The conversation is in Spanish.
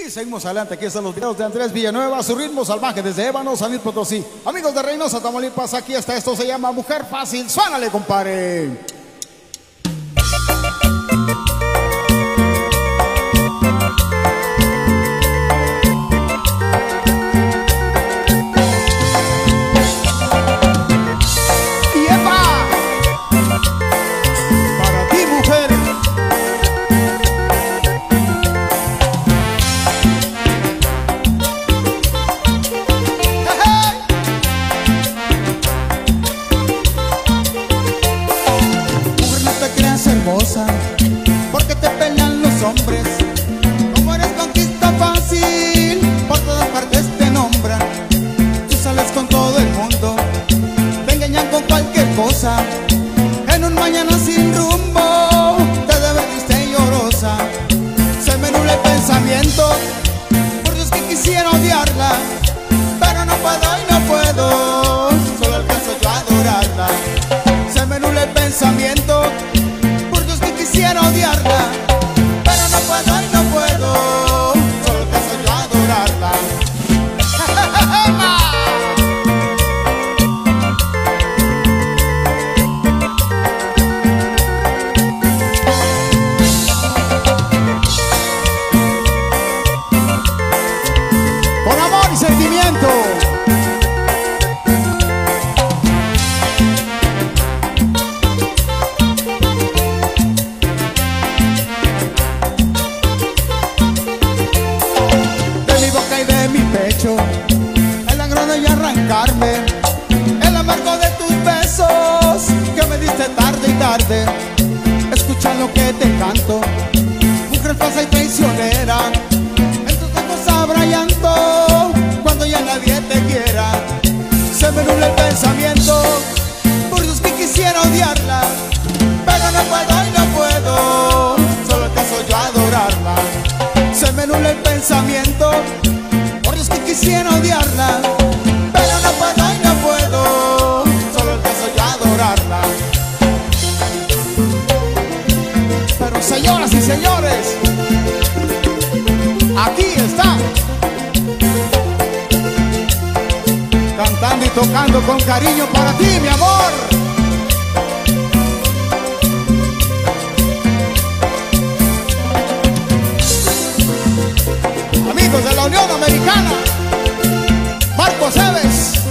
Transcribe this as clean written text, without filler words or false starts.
Y seguimos adelante, aquí están los videos de Andrés Villanueva, su ritmo salvaje desde Ébano, San Luis Potosí. Amigos de Reynosa, Tamaulipas, aquí está, esto se llama Mujer Fácil. Suánale, compadre. Porque te pelean los hombres. Como eres conquista fácil, por todas partes te nombran. Tú sales con todo el mundo, te engañan con cualquier cosa. En un mañana sin rumbo, te debes triste y llorosa. Se me nubla el pensamiento, por Dios que quisiera odiarla, pero no puedo y no puedo, solo alcanzo yo a adorarla. Se me nubla el pensamiento, quisiera odiarla, pero no puedo y no puedo, solo alcanzo yo a adorarla. Con amor y sentimiento. El agrado y arrancarme el amargo de tus besos que me diste tarde y tarde. Escucha lo que te canto, mujer falsa y traicionera. En tus ojos habrá llanto cuando ya nadie te quiera. Se me nubla el pensamiento, por Dios que quisiera odiarla, pero no puedo y no puedo, solo alcanzo yo a adorarla. Se me nubla el pensamiento, que quisiera odiarla, pero no puedo y no puedo, solo alcanzo yo a adorarla. Pero señoras y señores, aquí está, cantando y tocando con cariño para ti, mi amor. Amigos de la Unión Americana, Marcos Eves.